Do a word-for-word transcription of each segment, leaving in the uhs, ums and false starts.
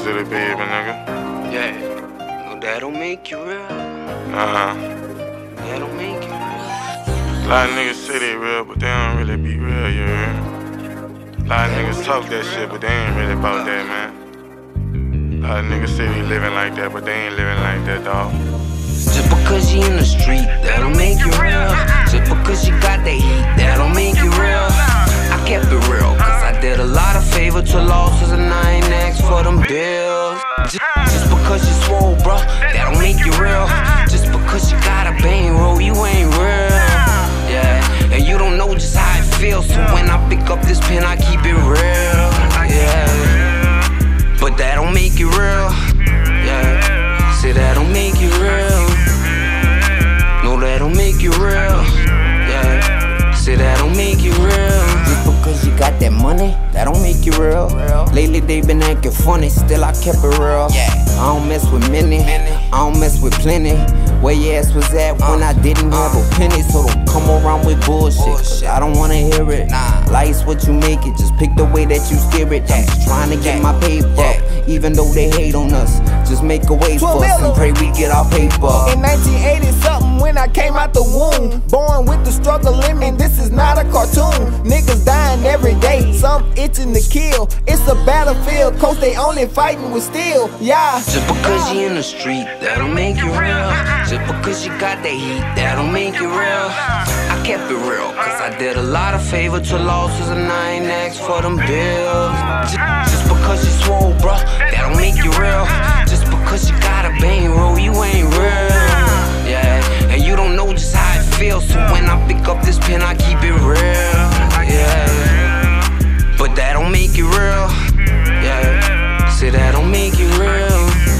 City, baby, nigga. Yeah, no, that don't make you real. Nah. That don't make you real. A lot of niggas say they real, but they don't really be real, you heard? A lot of niggas talk that shit, but they ain't really about that, man. A lot of niggas say they living like that, but they ain't living like that, dawg. Just because you in the street, that don't make you real. Just because you got that heat, that don't make you real. I kept it real, cause I did a lot of favor to losses and I ain't asked for them bills. Just, just because you swole, bro, that don't make you real. Just because you got a bang roll, you ain't real. Yeah, and you don't know just how it feels. So when I pick up this pen, I keep it real. Yeah, but that don't make you real. Yeah, say that don't make you real. No, that don't make you real. Yeah, say that don't make you real. Just because you got that money, that don't make you real. Lately they been acting funny, still I kept it real. I don't mess with many, I don't mess with plenty. Where your ass was at when I didn't have a penny. So don't come around with bullshit, cause I don't wanna hear it. Life's what you make it, just pick the way that you steer it. I'm just trying to get my paper, even though they hate on us. Just make a way for us and pray we get our paper. In nineteen eighty something when I came out the womb, born with the struggle in me, this is not a cartoon. Niggas dying every day, some itching to kill. It's a battlefield, coach they only fighting with steel. Yeah. Just because you in the street, that don't make you real. Just because you got that heat, that don't make you real. I kept it real, cause I did a lot of favor to losses and I ain't asked for them bills. Just, just because you swole, bro, that don't make you real. Just because you got a bang roll, you ain't real. Yeah, and you don't know just how it feels. So when I pick up this pen, I keep it real. Yeah, but that don't make you real. Yeah, say that don't make you real.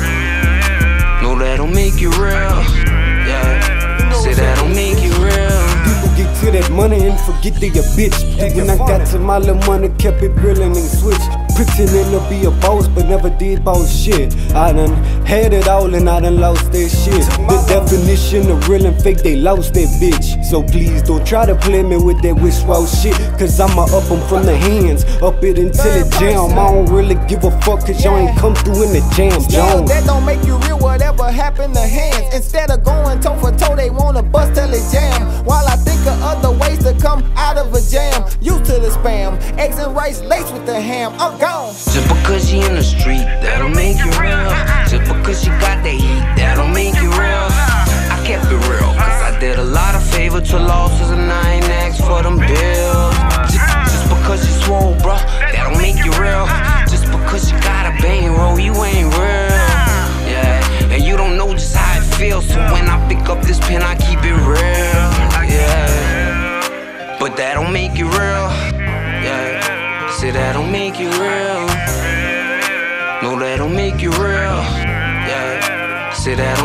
No, that don't make you real. Yeah, say that don't make you real. People get to that money and forget they a bitch. When I got to my little money, kept it real and then switched. Pretending to be a boss, but never did boss shit. I done had it all and I done lost that shit. The definition of real and fake, they lost that bitch. So please don't try to play me with that wish-wash shit, cause I'ma up them from the hands, up it until it jam. I don't really give a fuck cause y'all ain't come through in the jam. Still, that don't make you real, whatever happened to hands. Instead of going toe for toe, they wanna bust till it jam. While I think of other ways to come out of a jam. Used to the spam, eggs and rice laced with the ham, I'm gone. Just because you in the street, that don't make you real. Just because you got that heat, that don't make you real. I kept it real, cause I did a lot of favor to losses and I ain't asked for them bills. Just, just because you swole, bro, that don't make you real. Just because you got a bang roll, you ain't real. Yeah, and you don't know just how it feels. So when I pick up this pen, I keep it real. Yeah, but that don't make you real. Yeah, say that don't make you real. No, that don't make you real. Yeah, say that